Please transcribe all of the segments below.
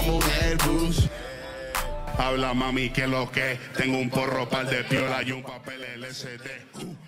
mujer, bus. Habla mami que lo que, tengo un porro par de piola y un papel LSD.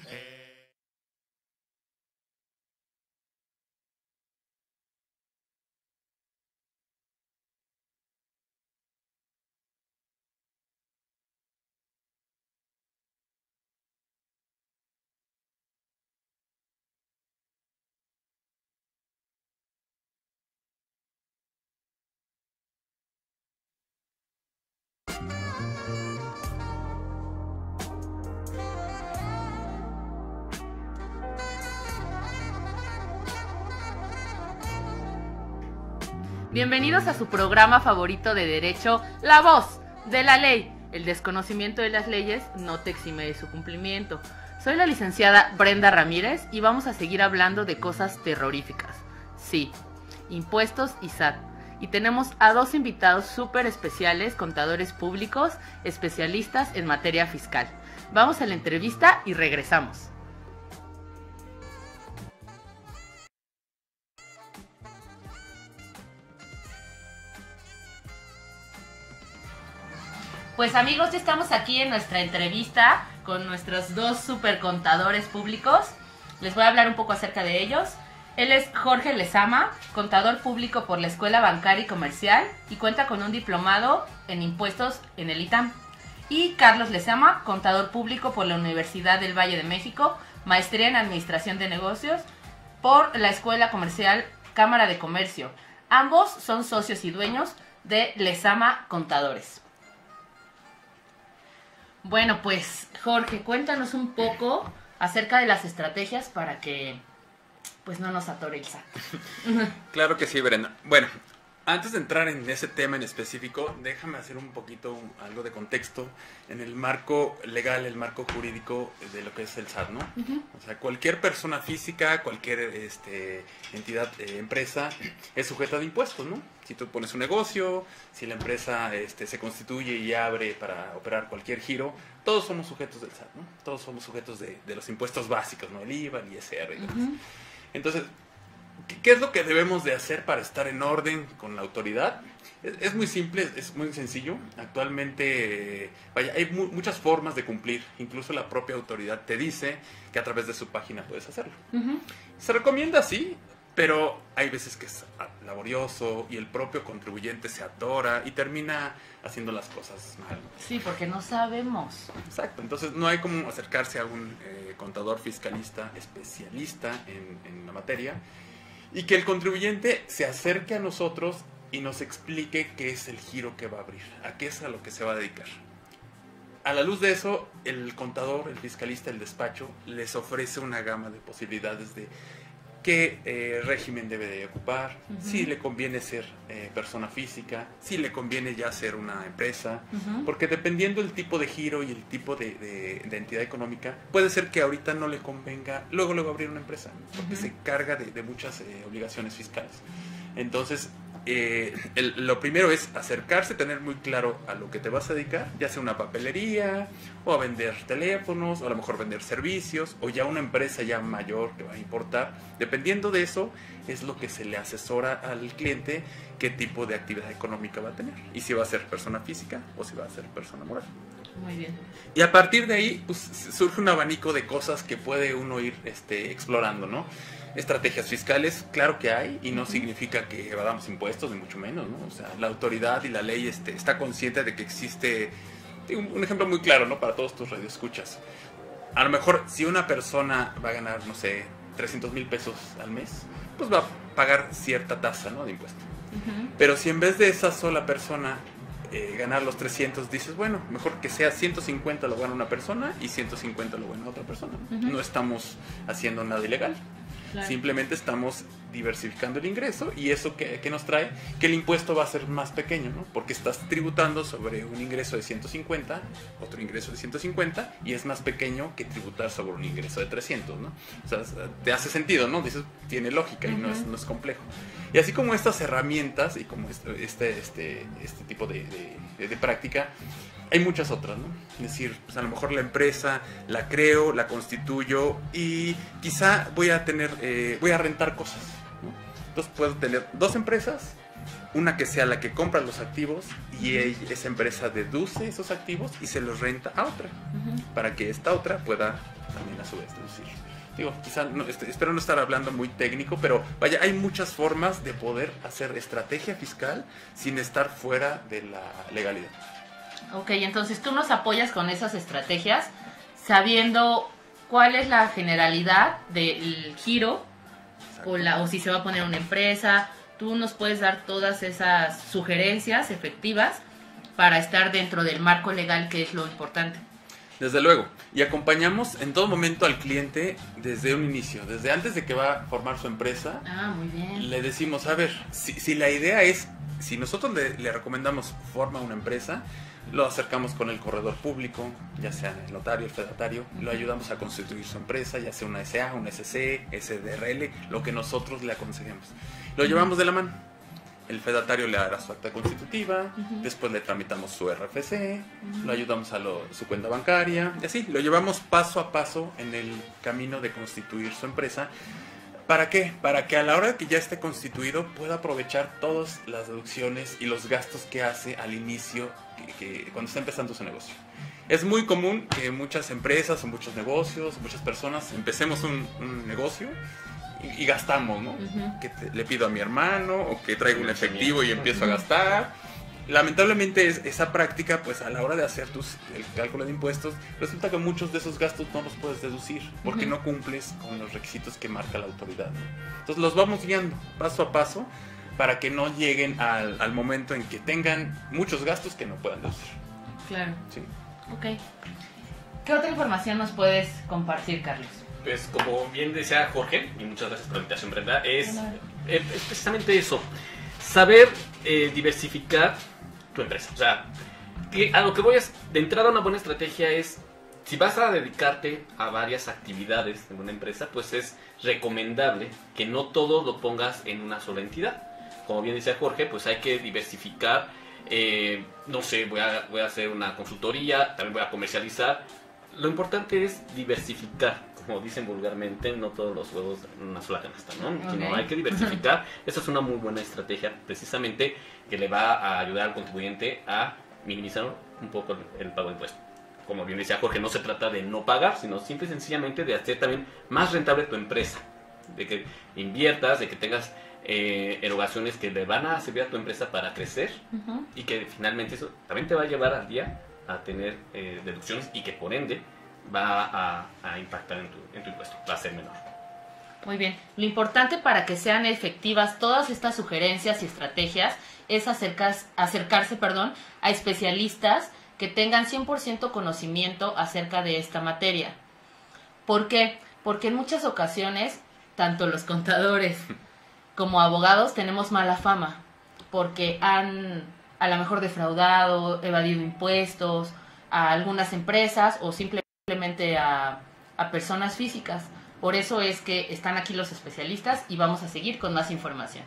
Bienvenidos a su programa favorito de derecho, La Voz de la Ley. El desconocimiento de las leyes no te exime de su cumplimiento. Soy la licenciada Brenda Ramírez y vamos a seguir hablando de cosas terroríficas. Sí, impuestos y SAT. Y tenemos a dos invitados súper especiales, contadores públicos, especialistas en materia fiscal. Vamos a la entrevista y regresamos. Pues amigos, ya estamos aquí en nuestra entrevista con nuestros dos super contadores públicos. Les voy a hablar un poco acerca de ellos. Él es Jorge Lezama, contador público por la Escuela Bancaria y Comercial y cuenta con un diplomado en impuestos en el ITAM. Y Carlos Lezama, contador público por la Universidad del Valle de México, maestría en Administración de Negocios por la Escuela Comercial Cámara de Comercio. Ambos son socios y dueños de Lezama Contadores. Bueno, pues Jorge, cuéntanos un poco acerca de las estrategias para que pues no nos atore el SAT. Claro que sí, Brenda. Bueno, antes de entrar en ese tema en específico, déjame hacer un poquito algo de contexto en el marco legal, el marco jurídico de lo que es el SAT, ¿no? O sea, cualquier persona física, cualquier entidad, empresa, es sujeta de impuestos, ¿no? Si tú pones un negocio, si la empresa se constituye y abre para operar cualquier giro, todos somos sujetos del SAT, ¿no? Todos somos sujetos de los impuestos básicos, ¿no? El IVA, el ISR y demás. Entonces, ¿qué es lo que debemos de hacer para estar en orden con la autoridad? Es muy simple, es muy sencillo. Actualmente, hay muchas formas de cumplir. Incluso la propia autoridad te dice que a través de su página puedes hacerlo. Se recomienda sí, pero hay veces que es laborioso y el propio contribuyente se atora y termina haciendo las cosas mal. Sí, porque no sabemos. Exacto, entonces no hay como acercarse a un contador fiscalista especialista en la materia y que el contribuyente se acerque a nosotros y nos explique qué es el giro que va a abrir, a qué es a lo que se va a dedicar. A la luz de eso, el contador, el fiscalista, el despacho les ofrece una gama de posibilidades de qué régimen debe de ocupar, si le conviene ser persona física, si le conviene ya ser una empresa, porque dependiendo del tipo de giro y el tipo de entidad económica, puede ser que ahorita no le convenga luego abrir una empresa, porque se carga de muchas obligaciones fiscales. Entonces, lo primero es acercarse, tener muy claro a lo que te vas a dedicar, ya sea una papelería, o a vender teléfonos, o a lo mejor vender servicios, o ya una empresa ya mayor que va a importar. Dependiendo de eso, es lo que se le asesora al cliente qué tipo de actividad económica va a tener, y si va a ser persona física o si va a ser persona moral. Muy bien. Y a partir de ahí, pues, surge un abanico de cosas que puede uno ir explorando, ¿no? Estrategias fiscales, claro que hay, y no significa que evadamos impuestos, ni mucho menos, ¿no? O sea, la autoridad y la ley está consciente de que existe un ejemplo muy claro, ¿no? Para todos tus radioescuchas. A lo mejor, si una persona va a ganar, no sé, 300,000 pesos al mes, pues va a pagar cierta tasa, ¿no? De impuesto. Pero si en vez de esa sola persona ganar los 300, dices, bueno, mejor que sea 150 lo gana una persona y 150 lo gana otra persona. No estamos haciendo nada ilegal. Claro. Simplemente estamos diversificando el ingreso, y eso que nos trae que el impuesto va a ser más pequeño, ¿no? Porque estás tributando sobre un ingreso de 150, otro ingreso de 150, y es más pequeño que tributar sobre un ingreso de 300, ¿no? O sea, te hace sentido, ¿no? Dices, tiene lógica y no es complejo. Y así como estas herramientas y como este tipo de práctica, hay muchas otras, ¿no? Es decir, pues a lo mejor la empresa la creo, la constituyo y quizá voy a rentar cosas, ¿no? Entonces puedo tener 2 empresas una que sea la que compra los activos y esa empresa deduce esos activos y se los renta a otra, para que esta otra pueda también a su vez deducir. Digo, quizá espero no estar hablando muy técnico, pero vaya, hay muchas formas de poder hacer estrategia fiscal sin estar fuera de la legalidad. Ok, entonces tú nos apoyas con esas estrategias sabiendo cuál es la generalidad del giro o si se va a poner una empresa. Tú nos puedes dar todas esas sugerencias efectivas para estar dentro del marco legal, que es lo importante. Desde luego, y acompañamos en todo momento al cliente desde un inicio, desde antes de que va a formar su empresa. Muy bien. Le decimos, a ver, si la idea es, si nosotros le recomendamos forma una empresa, lo acercamos con el corredor público, ya sea el notario, el fedatario, lo ayudamos a constituir su empresa, ya sea una SA, una SC, SDRL, lo que nosotros le aconsejemos. Lo llevamos de la mano. El fedatario le hará su acta constitutiva, después le tramitamos su RFC, lo ayudamos a su cuenta bancaria, y así, lo llevamos paso a paso en el camino de constituir su empresa. ¿Para qué? Para que a la hora de que ya esté constituido pueda aprovechar todas las deducciones y los gastos que hace al inicio, cuando está empezando su negocio. Es muy común que muchas empresas o muchos negocios, muchas personas, empecemos un negocio y gastamos, ¿no? Que le pido a mi hermano o que traigo un efectivo y empiezo a gastar. Lamentablemente esa práctica, pues a la hora de hacer el cálculo de impuestos, resulta que muchos de esos gastos no los puedes deducir porque no cumples con los requisitos que marca la autoridad, ¿no? Entonces los vamos guiando paso a paso para que no lleguen al momento en que tengan muchos gastos que no puedan deducir. Claro. Sí. Ok. ¿Qué otra información nos puedes compartir, Carlos? Pues como bien decía Jorge, y muchas gracias por la invitación, Brenda, es precisamente eso, saber diversificar tu empresa. O sea, a lo que voy es, de entrada una buena estrategia es, si vas a dedicarte a varias actividades en una empresa, pues es recomendable que no todo lo pongas en una sola entidad. Como bien decía Jorge, pues hay que diversificar, no sé, voy a hacer una consultoría, también voy a comercializar. Lo importante es diversificar, como dicen vulgarmente, no todos los huevos en una sola canasta, ¿no? Sino hay que diversificar. Esa es una muy buena estrategia, precisamente, que le va a ayudar al contribuyente a minimizar un poco el pago de impuestos. Como bien decía Jorge, no se trata de no pagar, sino simple y sencillamente de hacer también más rentable tu empresa, de que inviertas, de que tengas erogaciones que le van a servir a tu empresa para crecer y que finalmente eso también te va a llevar al día a tener deducciones y que por ende va a impactar en tu impuesto, va a ser menor. Muy bien. Lo importante para que sean efectivas todas estas sugerencias y estrategias es acercarse, a especialistas que tengan 100% conocimiento acerca de esta materia. ¿Por qué? Porque en muchas ocasiones, tanto los contadores como abogados tenemos mala fama, porque han a lo mejor defraudado, evadido impuestos a algunas empresas o simplemente a personas físicas. Por eso es que están aquí los especialistas y vamos a seguir con más información.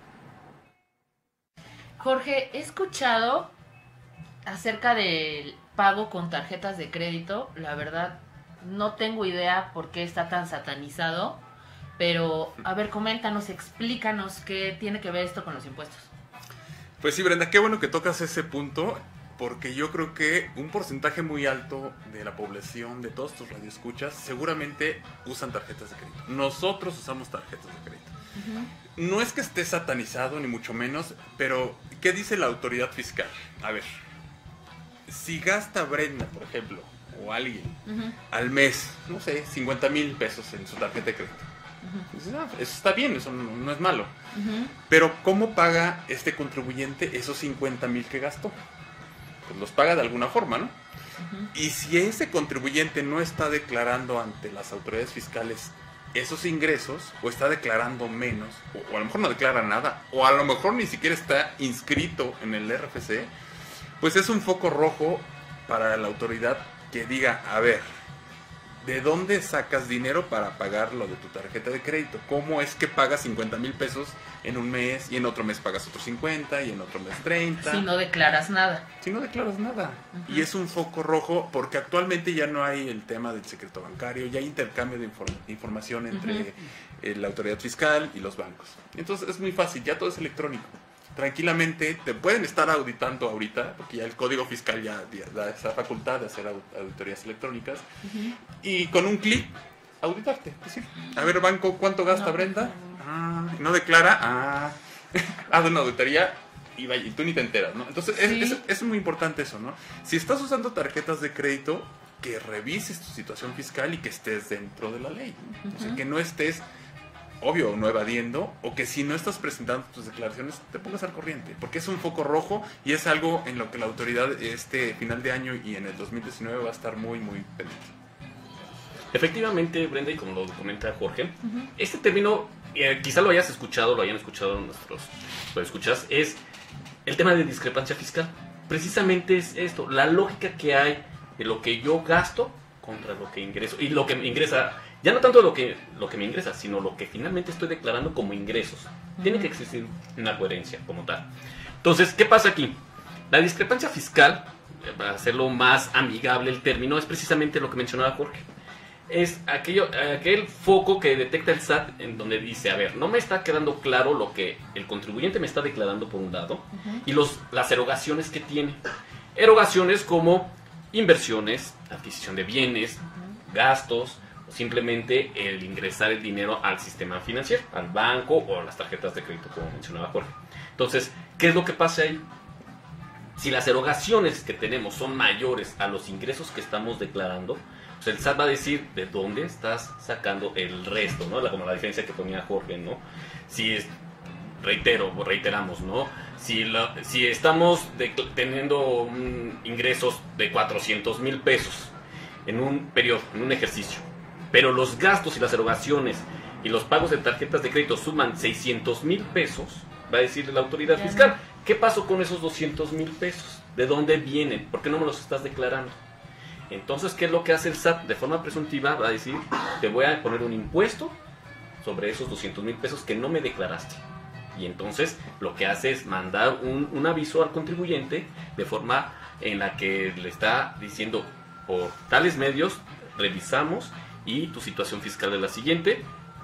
Jorge, he escuchado acerca del pago con tarjetas de crédito. La verdad, no tengo idea por qué está tan satanizado, pero a ver, coméntanos, explícanos qué tiene que ver esto con los impuestos. Pues sí, Brenda, qué bueno que tocas ese punto, porque yo creo que un porcentaje muy alto de la población, de todos tus radioescuchas, seguramente usan tarjetas de crédito. Nosotros usamos tarjetas de crédito. No es que esté satanizado, ni mucho menos, pero ¿qué dice la autoridad fiscal? A ver, si gasta Brenda, por ejemplo, o alguien, al mes, no sé, 50,000 pesos en su tarjeta de crédito. Eso está bien, eso no es malo. Pero ¿cómo paga este contribuyente esos 50,000 que gastó? Pues los paga de alguna forma, ¿no? Y si ese contribuyente no está declarando ante las autoridades fiscales esos ingresos, o está declarando menos, o a lo mejor no declara nada, o a lo mejor ni siquiera está inscrito en el RFC, pues es un foco rojo para la autoridad que diga, a ver, ¿de dónde sacas dinero para pagar lo de tu tarjeta de crédito? ¿Cómo es que pagas 50,000 pesos en un mes y en otro mes pagas otros 50 y en otro mes 30? Si no declaras nada. Si no declaras nada. Y es un foco rojo porque actualmente ya no hay el tema del secreto bancario, ya hay intercambio de información entre la autoridad fiscal y los bancos. Entonces es muy fácil, ya todo es electrónico. tranquilamente te pueden estar auditando ahorita, porque ya el Código Fiscal ya da esa facultad de hacer auditorías electrónicas, y con un clic auditarte, es decir, a ver, banco, ¿cuánto gasta Brenda? No declara, haz una auditoría y tú ni te enteras, ¿no? Entonces es muy importante eso, ¿no? Si estás usando tarjetas de crédito, que revises tu situación fiscal y que estés dentro de la ley, ¿no? O sea, que no estés, obvio, no evadiendo, o que si no estás presentando tus declaraciones, te pongas al corriente, porque es un foco rojo y es algo en lo que la autoridad este final de año y en el 2019 va a estar muy, muy pendiente. Efectivamente, Brenda, y como lo comenta Jorge, este término, quizá lo hayan escuchado nuestros escuchas, es el tema de discrepancia fiscal. Precisamente es esto, la lógica que hay de lo que yo gasto contra lo que ingreso. Y lo que me ingresa, ya no tanto lo que me ingresa, sino lo que finalmente estoy declarando como ingresos. Tiene que existir una coherencia como tal. Entonces, ¿qué pasa aquí? La discrepancia fiscal, para hacerlo más amigable el término, es precisamente lo que mencionaba Jorge. Es aquel foco que detecta el SAT en donde dice, a ver, no me está quedando claro lo que el contribuyente me está declarando por un lado y las erogaciones que tiene. Erogaciones como inversiones, adquisición de bienes, gastos, o simplemente el ingresar el dinero al sistema financiero, al banco o a las tarjetas de crédito, como mencionaba Jorge. Entonces, ¿qué es lo que pasa ahí? Si las erogaciones que tenemos son mayores a los ingresos que estamos declarando, pues el SAT va a decir de dónde estás sacando el resto, ¿no? Como la diferencia que ponía Jorge, ¿no? Si reiteramos, ¿no? Si estamos teniendo ingresos de 400,000 pesos en un periodo, en un ejercicio, pero los gastos y las erogaciones y los pagos de tarjetas de crédito suman 600,000 pesos, va a decir la autoridad fiscal, ¿qué pasó con esos 200,000 pesos? ¿De dónde vienen? ¿Por qué no me los estás declarando? Entonces, ¿qué es lo que hace el SAT? De forma presuntiva va a decir, te voy a poner un impuesto sobre esos 200,000 pesos que no me declaraste. Y entonces lo que hace es mandar un aviso al contribuyente de forma en la que le está diciendo, por tales medios revisamos y tu situación fiscal es la siguiente.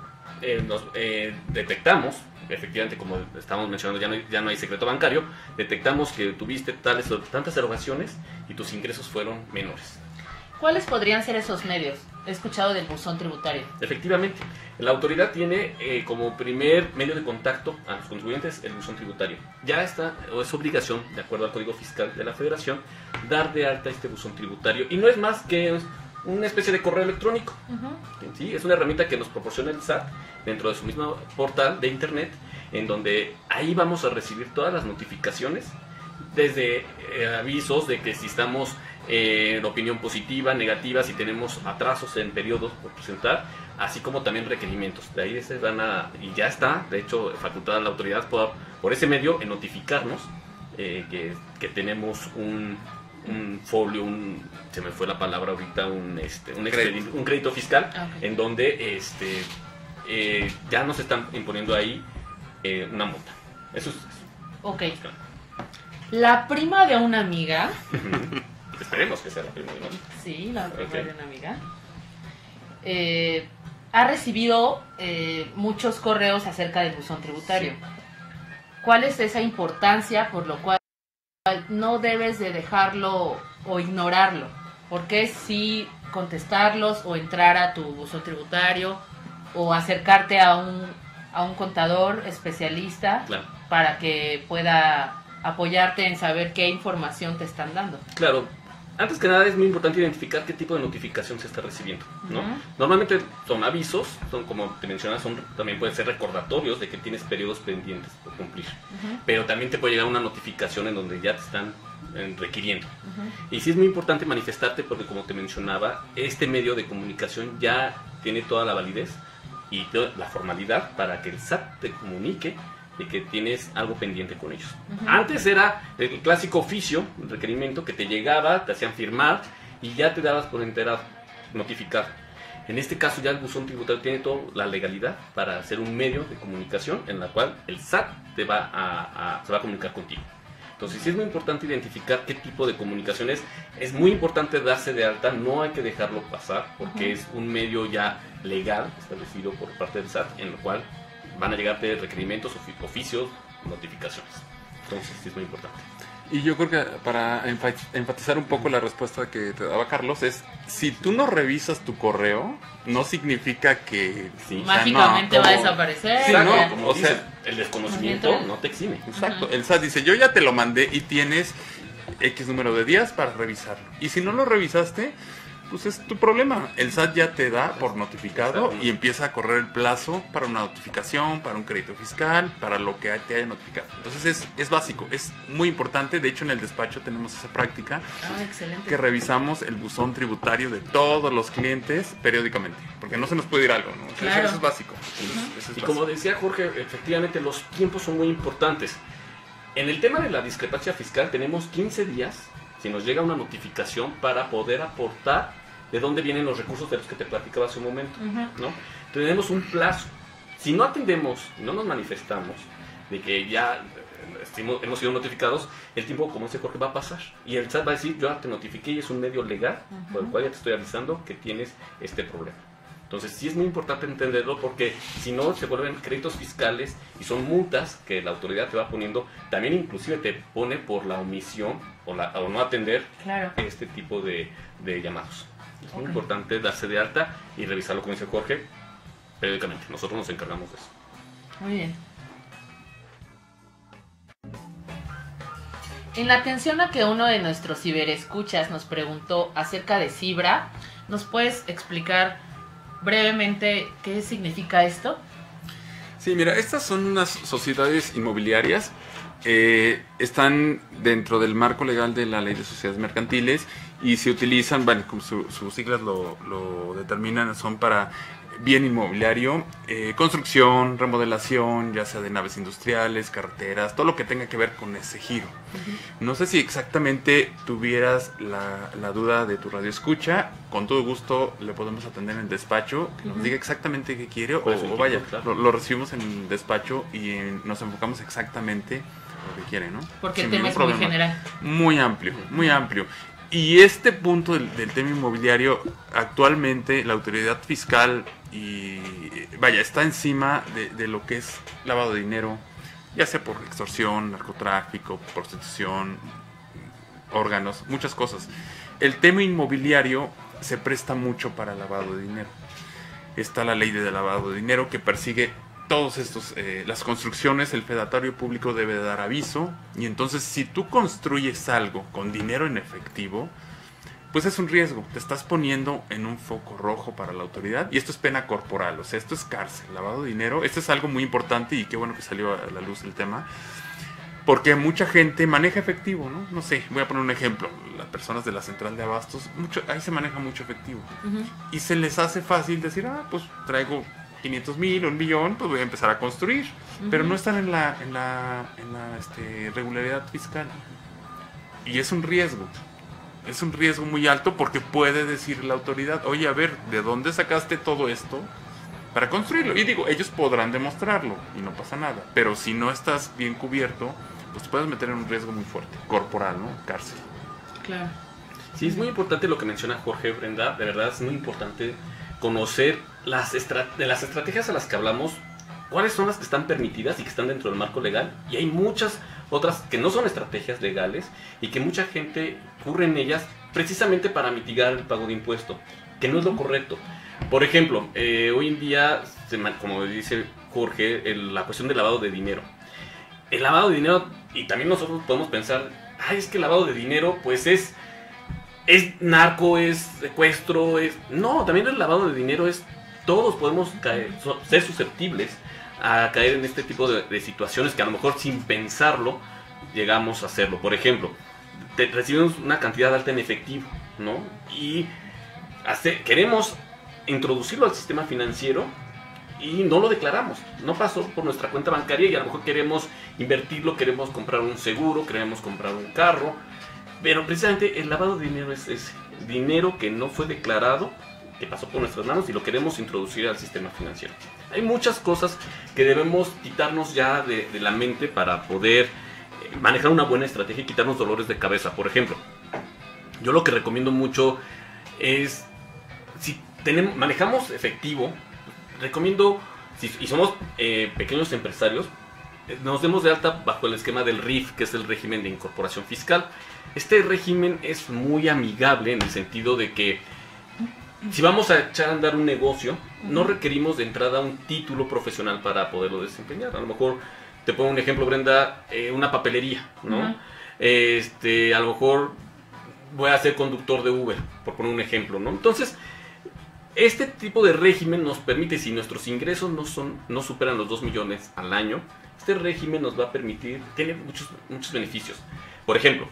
Detectamos, efectivamente, como estamos mencionando, ya no hay secreto bancario, detectamos que tuviste tantas erogaciones y tus ingresos fueron menores. ¿Cuáles podrían ser esos medios? He escuchado del buzón tributario. Efectivamente, la autoridad tiene como primer medio de contacto a los contribuyentes el buzón tributario. Ya está, o es obligación, de acuerdo al Código Fiscal de la Federación, dar de alta este buzón tributario. Y no es más que una especie de correo electrónico. ¿Sí? Es una herramienta que nos proporciona el SAT dentro de su mismo portal de internet, en donde ahí vamos a recibir todas las notificaciones, desde avisos de que si estamos en opinión positiva, negativa, si tenemos atrasos en periodos por presentar, así como también requerimientos. De ahí se van y ya está, de hecho, facultada la autoridad por ese medio en notificarnos que tenemos un folio, se me fue la palabra ahorita, un crédito fiscal, en donde ya nos están imponiendo ahí una multa. Eso es. Ok. La prima de una amiga. Esperemos que sea la prima de una amiga. Sí, la prima de una amiga. Ha recibido muchos correos acerca del buzón tributario. ¿Cuál es esa importancia por lo cual no debes de dejarlo o ignorarlo? ¿Por qué sí contestarlos o entrar a tu buzón tributario o acercarte a un contador especialista, claro, para que pueda apoyarte en saber qué información te están dando? Claro. Antes que nada es muy importante identificar qué tipo de notificación se está recibiendo, ¿no? Normalmente son avisos, son, como te mencionas, también pueden ser recordatorios de que tienes periodos pendientes por cumplir. Pero también te puede llegar una notificación en donde ya te están requiriendo. Y sí es muy importante manifestarte porque, como te mencionaba, este medio de comunicación ya tiene toda la validez y toda la formalidad para que el SAT te comunique de que tienes algo pendiente con ellos. Antes era el clásico oficio, el requerimiento que te llegaba, te hacían firmar y ya te dabas por enterado, notificar. En este caso ya el buzón tributario tiene toda la legalidad para hacer un medio de comunicación en la cual el SAT se va a comunicar contigo. Entonces sí es muy importante identificar qué tipo de comunicaciones. Es muy importante darse de alta, no hay que dejarlo pasar porque es un medio ya legal establecido por parte del SAT en el cual van a llegarte requerimientos, oficios, notificaciones. Entonces, sí es muy importante. Y yo creo que para enfatizar un poco la respuesta que te daba Carlos es, si tú no revisas tu correo, no significa que Sí. Mágicamente no, va a como- desaparecer. Sí, Exacto, no, como o dices, sea, el desconocimiento no te exime. Exacto, el SAT dice, yo ya te lo mandé y tienes X número de días para revisarlo. Y si no lo revisaste, pues es tu problema. El SAT ya te da por notificado y empieza a correr el plazo para una notificación, para un crédito fiscal, para lo que te haya notificado. Entonces es básico, es muy importante. De hecho, en el despacho tenemos esa práctica Ah, excelente. que revisamos el buzón tributario de todos los clientes periódicamente, porque no se nos puede ir algo, ¿no? Claro. Eso es básico. Eso es Y básico. como decía Jorge, efectivamente los tiempos son muy importantes. En el tema de la discrepancia fiscal tenemos 15 días, si nos llega una notificación, para poder aportar de dónde vienen los recursos de los que te platicaba hace un momento, ¿no? Tenemos un plazo. Si no atendemos, no nos manifestamos de que ya hemos sido notificados, el tiempo, como dice Jorge, va a pasar. Y el SAT va a decir, yo ya te notifiqué y es un medio legal por el cual ya te estoy avisando que tienes este problema. Entonces sí es muy importante entenderlo, porque si no se vuelven créditos fiscales y son multas que la autoridad te va poniendo, también inclusive te pone por la omisión o no atender Claro. este tipo de llamados. Es muy Ok. importante darse de alta y revisarlo, como dice Jorge, periódicamente. Nosotros nos encargamos de eso. Muy bien. En la atención a que uno de nuestros ciberescuchas nos preguntó acerca de Cibra, ¿nos puedes explicar brevemente qué significa esto? Sí, mira, estas son unas sociedades inmobiliarias, están dentro del marco legal de la Ley de Sociedades Mercantiles y se utilizan, bueno, como sus siglas lo determinan, son para bien inmobiliario, construcción, remodelación, ya sea de naves industriales, carreteras, todo lo que tenga que ver con ese giro. No sé si exactamente tuvieras la duda de tu radio escucha, con todo gusto le podemos atender en el despacho, que nos diga exactamente qué quiere ¿Cuál es el o tipo? vaya, Claro. lo recibimos en el despacho y nos enfocamos exactamente lo que quiere, ¿no? Porque el Sin tema ningún es muy problema. general. Muy amplio, muy amplio. Y este punto del tema inmobiliario, actualmente la autoridad fiscal vaya, está encima de lo que es lavado de dinero, ya sea por extorsión, narcotráfico, prostitución, órganos, muchas cosas. El tema inmobiliario se presta mucho para lavado de dinero. Está la ley de lavado de dinero que persigue todos estos, las construcciones. El fedatario público debe dar aviso, y entonces si tú construyes algo con dinero en efectivo, pues es un riesgo, te estás poniendo en un foco rojo para la autoridad, y esto es pena corporal, o sea, esto es cárcel, lavado de dinero. Esto es algo muy importante y qué bueno que salió a la luz el tema, porque mucha gente maneja efectivo, ¿no? No sé, voy a poner un ejemplo, las personas de la central de abastos, ahí se maneja mucho efectivo, y se les hace fácil decir, pues traigo 500,000 o 1,000,000, pues voy a empezar a construir, pero no están en la regularidad fiscal, y es un riesgo. Es un riesgo muy alto, porque puede decir la autoridad, oye, a ver, ¿de dónde sacaste todo esto para construirlo? Y digo, ellos podrán demostrarlo y no pasa nada, pero si no estás bien cubierto, pues te puedes meter en un riesgo muy fuerte, corporal, ¿no? Cárcel. Claro. Sí, es muy importante lo que menciona Jorge, Brenda. De verdad es muy importante conocer de las estrategias a las que hablamos, cuáles son las que están permitidas y que están dentro del marco legal. Y hay muchas otras que no son estrategias legales y que mucha gente ocurre en ellas precisamente para mitigar el pago de impuesto, que no es lo correcto. Por ejemplo, hoy en día, como dice Jorge, la cuestión del lavado de dinero. El lavado de dinero, y también nosotros podemos pensar, es que el lavado de dinero pues es narco, es secuestro, No, también el lavado de dinero todos podemos ser susceptibles a caer en este tipo de situaciones que a lo mejor sin pensarlo llegamos a hacerlo. Por ejemplo, recibimos una cantidad alta en efectivo, ¿no? Y queremos introducirlo al sistema financiero y no lo declaramos, no pasó por nuestra cuenta bancaria, y a lo mejor queremos invertirlo, queremos comprar un seguro, queremos comprar un carro, pero precisamente el lavado de dinero es ese dinero que no fue declarado, que pasó por nuestras manos y lo queremos introducir al sistema financiero. Hay muchas cosas que debemos quitarnos ya de la mente para poder manejar una buena estrategia y quitarnos dolores de cabeza. Por ejemplo, yo lo que recomiendo mucho es, si manejamos efectivo, recomiendo, y somos pequeños empresarios, nos demos de alta bajo el esquema del RIF, que es el régimen de incorporación fiscal. Este régimen es muy amigable en el sentido de que si vamos a echar a andar un negocio, no requerimos de entrada un título profesional para poderlo desempeñar. A lo mejor, te pongo un ejemplo, Brenda, una papelería, ¿no? A lo mejor voy a ser conductor de Uber, por poner un ejemplo, ¿no? Entonces, este tipo de régimen nos permite, si nuestros ingresos no superan los 2 millones al año, este régimen nos va a permitir, tiene muchos beneficios. Por ejemplo,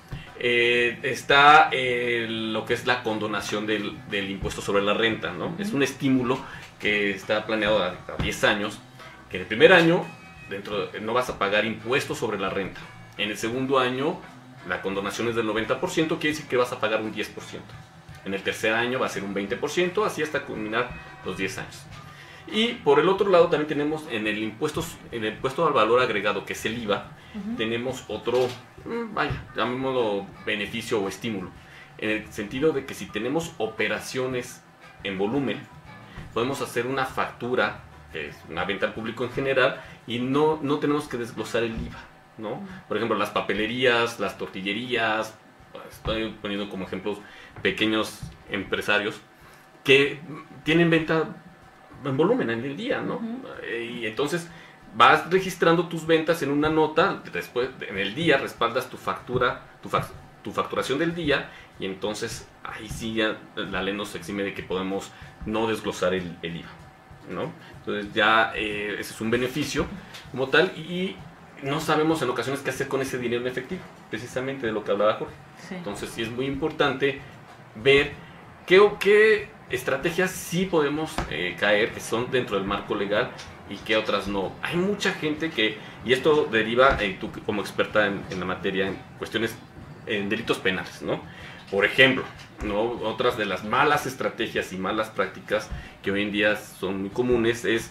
está lo que es la condonación del impuesto sobre la renta, ¿no? Es un estímulo que está planeado a 10 años, que en el primer año no vas a pagar impuestos sobre la renta. En el segundo año, la condonación es del 90%, quiere decir que vas a pagar un 10%. En el tercer año va a ser un 20%, así hasta culminar los 10 años. Y por el otro lado también tenemos en el impuesto al valor agregado, que es el IVA, tenemos otro, llamémoslo beneficio o estímulo, en el sentido de que si tenemos operaciones en volumen, podemos hacer una factura, que es una venta al público en general, y no tenemos que desglosar el IVA, ¿no? Por ejemplo, las papelerías, las tortillerías, estoy poniendo como ejemplos pequeños empresarios que tienen venta en volumen en el día, ¿no? Y entonces vas registrando tus ventas en una nota, después en el día respaldas tu factura, tu facturación del día, y entonces ahí sí ya la ley nos exime de que podemos no desglosar el IVA, ¿no? Entonces ya ese es un beneficio como tal, y no sabemos en ocasiones qué hacer con ese dinero en efectivo, precisamente de lo que hablaba Jorge. Sí. Entonces sí es muy importante ver qué estrategias sí podemos caer, que son dentro del marco legal, y qué otras no. Hay mucha gente y esto deriva, tú como experta en la materia, en cuestiones, en delitos penales, ¿no? Por ejemplo, ¿no? Otras de las malas estrategias y malas prácticas que hoy en día son muy comunes es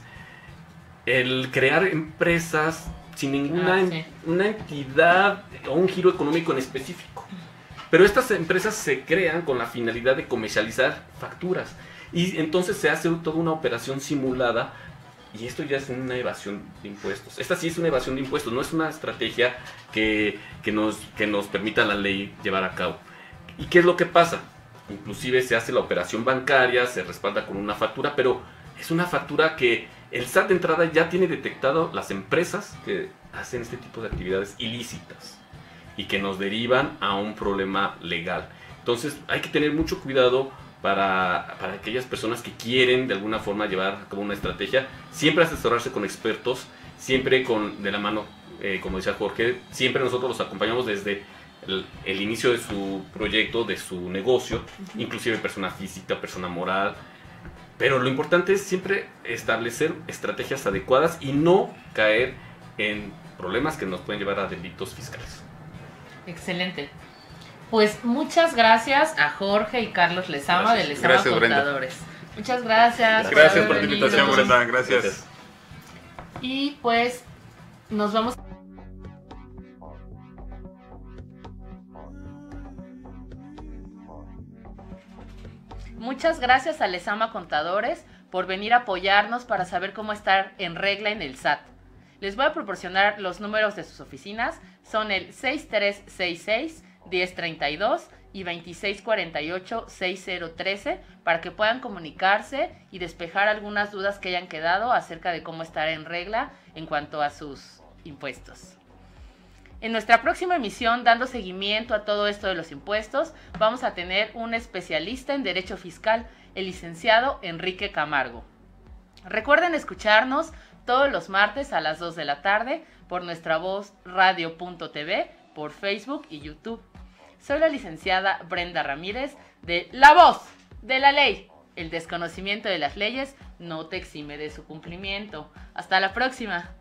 el crear empresas sin ninguna una entidad o un giro económico en específico. Pero estas empresas se crean con la finalidad de comercializar facturas, y entonces se hace toda una operación simulada, y esto ya es una evasión de impuestos. Esta sí es una evasión de impuestos, no es una estrategia que nos permita la ley llevar a cabo. ¿Y qué es lo que pasa? Inclusive se hace la operación bancaria, se respalda con una factura, pero es una factura que el SAT de entrada ya tiene detectado las empresas que hacen este tipo de actividades ilícitas y que nos derivan a un problema legal. Entonces hay que tener mucho cuidado para aquellas personas que quieren de alguna forma llevar a cabo una estrategia, siempre asesorarse con expertos, siempre de la mano, como decía Jorge, siempre nosotros los acompañamos desde el inicio de su proyecto, de su negocio, inclusive persona física, persona moral. Pero lo importante es siempre establecer estrategias adecuadas y no caer en problemas que nos pueden llevar a delitos fiscales. Excelente. Pues muchas gracias a Jorge y Carlos Lezama de Lezama Contadores. Brenda. Muchas gracias. Gracias por la invitación, Brenda. Gracias. Y pues nos vamos. Muchas gracias a Lezama Contadores por venir a apoyarnos para saber cómo estar en regla en el SAT. Les voy a proporcionar los números de sus oficinas. Son el 6366-1032 y 2648-6013 para que puedan comunicarse y despejar algunas dudas que hayan quedado acerca de cómo estar en regla en cuanto a sus impuestos. En nuestra próxima emisión, dando seguimiento a todo esto de los impuestos, vamos a tener un especialista en Derecho Fiscal, el licenciado Enrique Camargo. Recuerden escucharnos todos los martes a las 2 de la tarde por nuestra voz radio.tv, por Facebook y YouTube. Soy la licenciada Brenda Ramírez de La Voz de la Ley. El desconocimiento de las leyes no te exime de su cumplimiento. Hasta la próxima.